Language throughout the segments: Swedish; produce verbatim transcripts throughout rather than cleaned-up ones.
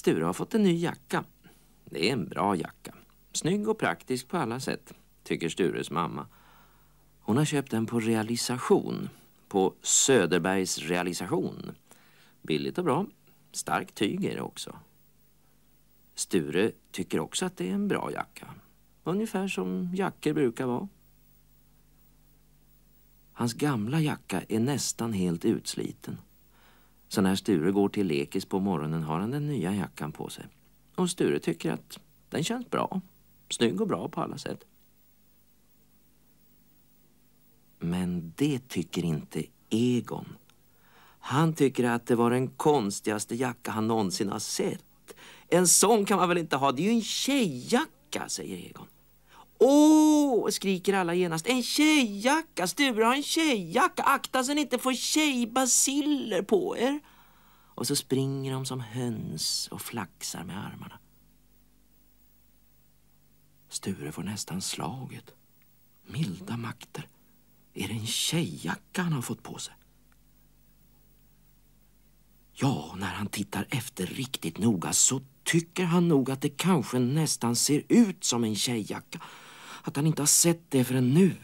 Sture har fått en ny jacka. Det är en bra jacka. Snygg och praktisk på alla sätt, tycker Stures mamma. Hon har köpt den på realisation. På Söderbergs realisation. Billigt och bra. Starkt tyg är det också. Sture tycker också att det är en bra jacka. Ungefär som jackor brukar vara. Hans gamla jacka är nästan helt utsliten. Så när Sture går till lekis på morgonen har han den nya jackan på sig. Och Sture tycker att den känns bra. Snygg och bra på alla sätt. Men det tycker inte Egon. Han tycker att det var den konstigaste jacka han någonsin har sett. En sån kan man väl inte ha, det är ju en tjejjacka, säger Egon. Åh, skriker alla genast. En tjejjacka, Sture har en tjejjacka. Akta så ni inte får tjejbaciller på er. Och så springer de som höns och flaxar med armarna. Sture får nästan slaget. Milda makter. Är det en tjejjacka han har fått på sig? Ja, när han tittar efter riktigt noga så tycker han nog att det kanske nästan ser ut som en tjejjacka. Att han inte har sett det förrän nu.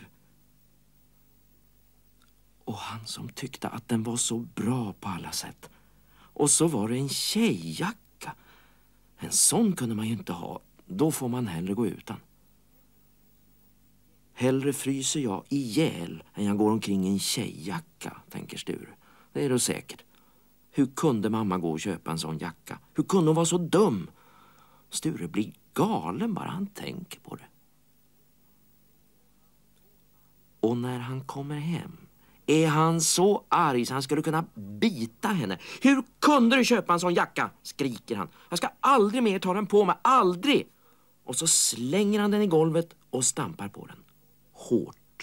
Och han som tyckte att den var så bra på alla sätt. Och så var det en tjejjacka. En sån kunde man ju inte ha. Då får man hellre gå utan. Hellre fryser jag ihjäl än jag går omkring i en tjejjacka, tänker Sture. Det är då säkert. Hur kunde mamma gå och köpa en sån jacka? Hur kunde hon vara så dum? Sture blir galen bara han tänker på det. Och när han kommer hem är han så arg så han skulle kunna bita henne. Hur kunde du köpa en sån jacka? Skriker han. Jag ska aldrig mer ta den på mig, aldrig! Och så slänger han den i golvet och stampar på den. Hårt.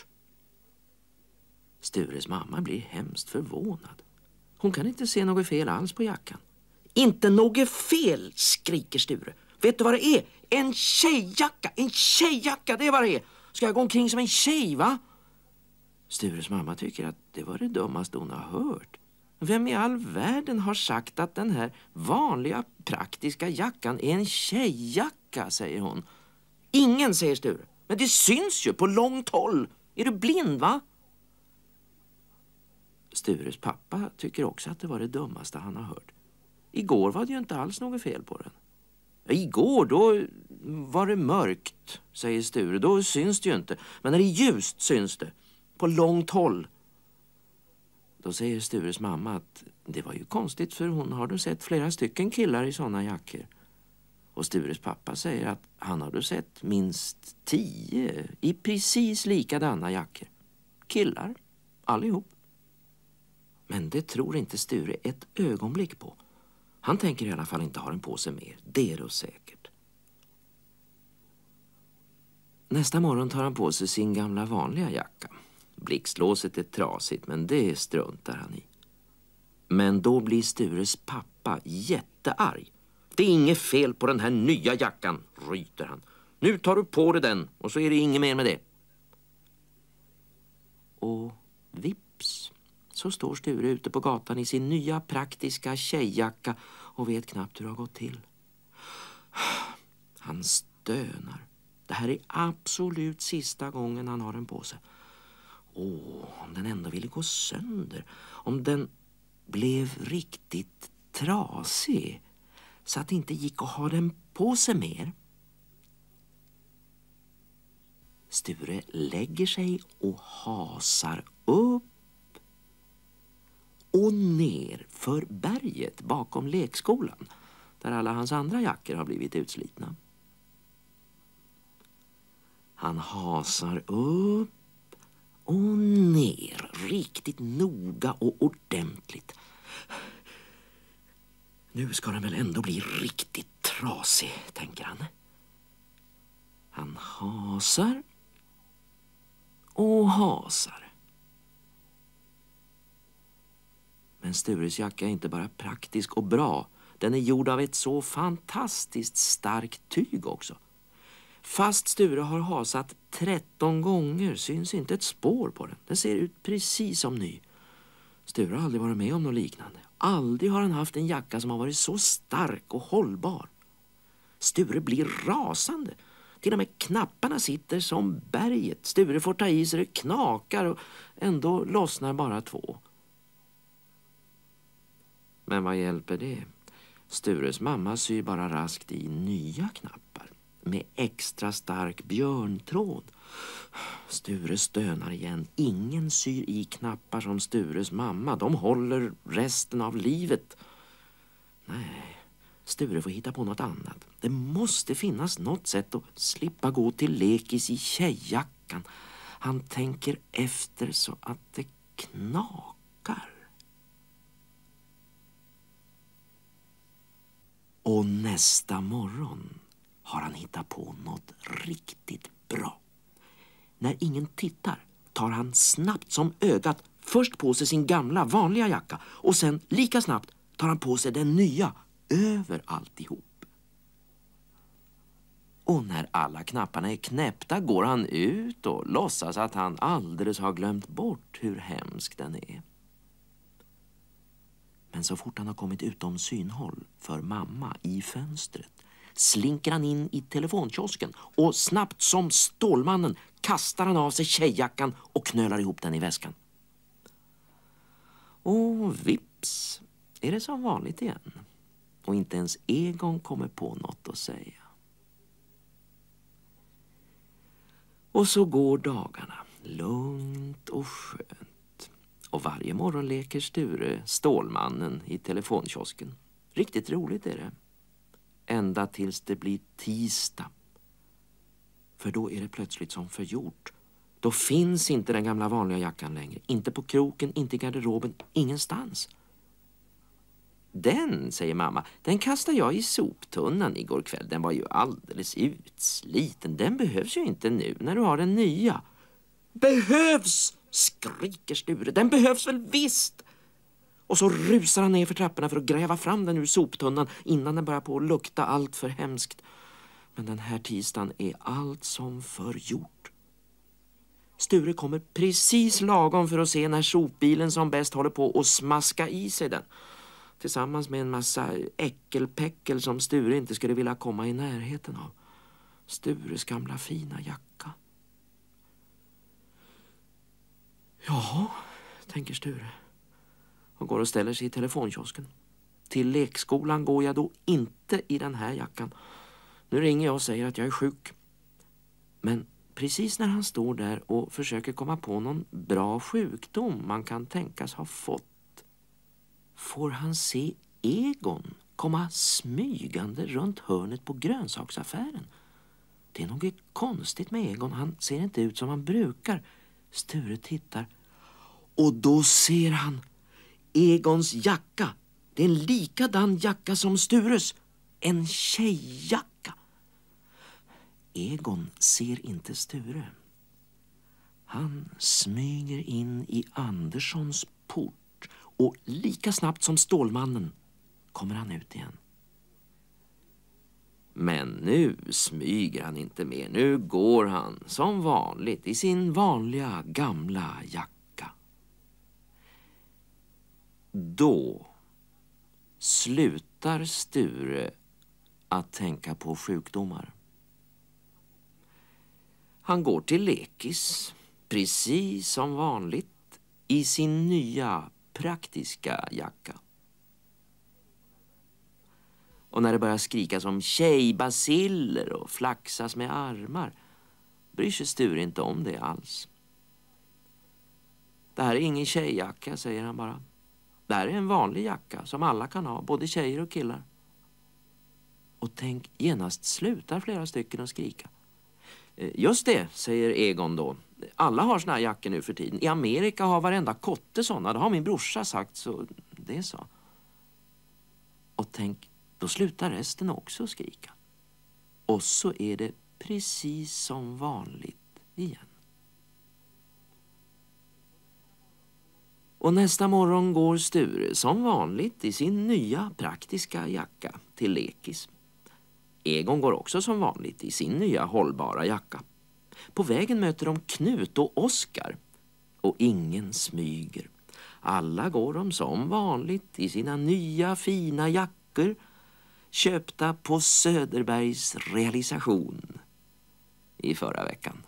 Stures mamma blir hemskt förvånad. Hon kan inte se något fel alls på jackan. Inte något fel, skriker Sture. Vet du vad det är? En tjejjacka, en tjejjacka, det är vad det är. Ska jag gå omkring som en tjej, va? Stures mamma tycker att det var det dummaste hon har hört. Vem i all världen har sagt att den här vanliga praktiska jackan är en tjejjacka, säger hon. Ingen, säger Sture. Men det syns ju på långt håll. Är du blind, va? Stures pappa tycker också att det var det dummaste han har hört. Igår var det ju inte alls något fel på den. Igår då var det mörkt, säger Sture. Då syns det ju inte. Men när det är ljust syns det. På långt håll. Då säger Stures mamma att det var ju konstigt för hon har du sett flera stycken killar i såna jackor. Och Stures pappa säger att han har du sett minst tio i precis likadana jackor. Killar, allihop. Men det tror inte Sture ett ögonblick på. Han tänker i alla fall inte ha den på sig mer. Det är då säkert. Nästa morgon tar han på sig sin gamla vanliga jacka. Blixtlåset är trasigt, men det struntar han i. Men då blir Stures pappa jättearg. Det är inget fel på den här nya jackan, ryter han. Nu tar du på dig den och så är det inget mer med det. Och vips, så står Sture ute på gatan i sin nya praktiska tjejjacka och vet knappt hur det har gått till. Han stönar. Det här är absolut sista gången han har den på sig. Åh, om den ändå ville gå sönder. Om den blev riktigt trasig. Så att det inte gick att ha den på sig mer. Sture lägger sig och hasar upp och ner för berget bakom lekskolan. Där alla hans andra jackor har blivit utslitna. Han hasar upp och ner riktigt noga och ordentligt. Nu ska den väl ändå bli riktigt trasig, tänker han. Han hasar och hasar. Men Stures jacka är inte bara praktisk och bra. Den är gjord av ett så fantastiskt starkt tyg också. Fast Sture har hasat tretton gånger syns inte ett spår på den. Den ser ut precis som ny. Sture har aldrig varit med om något liknande. Aldrig har han haft en jacka som har varit så stark och hållbar. Sture blir rasande. Till och med knapparna sitter som berget. Sture får ta i sig, det knakar och ändå lossnar bara två. Men vad hjälper det? Stures mamma syr bara raskt i nya knappar med extra stark björntråd. Sture stönar igen. Ingen syr i knappar som Stures mamma. De håller resten av livet. Nej, Sture får hitta på något annat. Det måste finnas något sätt att slippa gå till lekis i tjejjackan. Han tänker efter så att det knakar. Och nästa morgon har han hittat på något riktigt bra. När ingen tittar tar han snabbt som ögat först på sig sin gamla vanliga jacka och sen lika snabbt tar han på sig den nya över alltihop. Och när alla knapparna är knäppta går han ut och låtsas att han alldeles har glömt bort hur hemsk den är. Men så fort han har kommit utom synhåll för mamma i fönstret slinker han in i telefonkiosken och snabbt som Stålmannen kastar han av sig tjejjackan och knölar ihop den i väskan. Och vips är det som vanligt igen. Och inte ens Egon kommer på något att säga. Och så går dagarna lugnt och skönt. Och varje morgon leker Sture Stålmannen i telefonkiosken. Riktigt roligt är det. Ända tills det blir tisdag. För då är det plötsligt som förgjort. Då finns inte den gamla vanliga jackan längre. Inte på kroken, inte i garderoben, ingenstans. Den, säger mamma, den kastade jag i soptunnan igår kväll. Den var ju alldeles utsliten. Den behövs ju inte nu när du har den nya. Behövs, skriker Sture. Den behövs väl visst. Och så rusar han ner för trapporna för att gräva fram den ur soptunnan innan den börjar på att lukta allt för hemskt. Men den här tisdagen är allt som förgjort. Sture kommer precis lagom för att se när sopbilen som bäst håller på att smaska i sig den. Tillsammans med en massa äckelpäckel som Sture inte skulle vilja komma i närheten av. Stures gamla fina jacka. Jaha, tänker Sture. Och går och ställer sig i telefonkiosken. Till lekskolan går jag då inte i den här jackan. Nu ringer jag och säger att jag är sjuk. Men precis när han står där och försöker komma på någon bra sjukdom man kan tänkas ha fått, får han se Egon komma smygande runt hörnet på grönsaksaffären. Det är något konstigt med Egon. Han ser inte ut som han brukar. Sture tittar. Och då ser han Egons jacka. Det är en likadan jacka som Stures. En tjejjacka. Egon ser inte Sture. Han smyger in i Anderssons port. Och lika snabbt som Stålmannen kommer han ut igen. Men nu smyger han inte mer. Nu går han som vanligt i sin vanliga gamla jacka. Då slutar Sture att tänka på sjukdomar. Han går till lekis, precis som vanligt, i sin nya praktiska jacka. Och när det börjar skrikas om tjejbaciller och flaxas med armar, bryr sig Sture inte om det alls. Det här är ingen tjejjacka, säger han bara. Det här är en vanlig jacka som alla kan ha, både tjejer och killar. Och tänk, genast slutar flera stycken att skrika. Just det, säger Egon då. Alla har såna här jackor nu för tiden. I Amerika har varenda kotte såna. Det har min brorsa sagt, så det är så. Och tänk, då slutar resten också skrika. Och så är det precis som vanligt igen. Och nästa morgon går Sture som vanligt i sin nya praktiska jacka till lekis. Egon går också som vanligt i sin nya hållbara jacka. På vägen möter de Knut och Oskar. Och ingen smyger. Alla går de som vanligt i sina nya fina jackor, köpta på Söderbergs realisation i förra veckan.